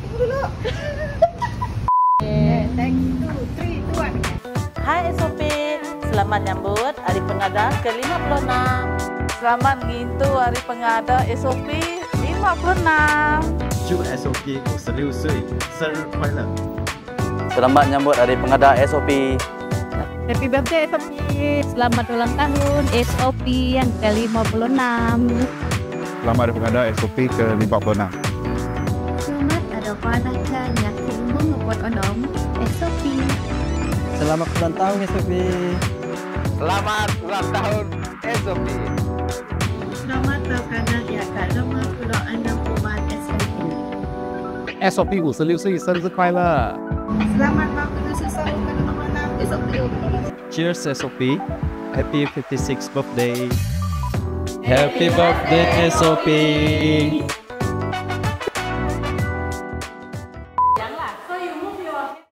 dulu. Thanks, 2, 3, 2, 1. Hai SOP, selamat nyambut Hari Pengada ke-56. Selamat ngintu Hari Pengada SOP 56. 祝 SOP 56岁生日快乐！ Selamat nyambut Hari Pengada SOP. Happy birthday SOP. Selamat ulang tahun SOP yang ke-56. Selamat Hari Pengada SOP ke-56. Selamat ada padakan yang tumbuh ngebuat onom SOP. Selamat ulang tahun SOP. Selamat ulang tahun SOP. Selamat berkanan ya kalau pulau anda buat SOP. SOP 56岁生日快乐 Selamat waktu sesuatu ke-6 SOP. Cheers SOP. Happy 56th birthday. Happy birthday SOP.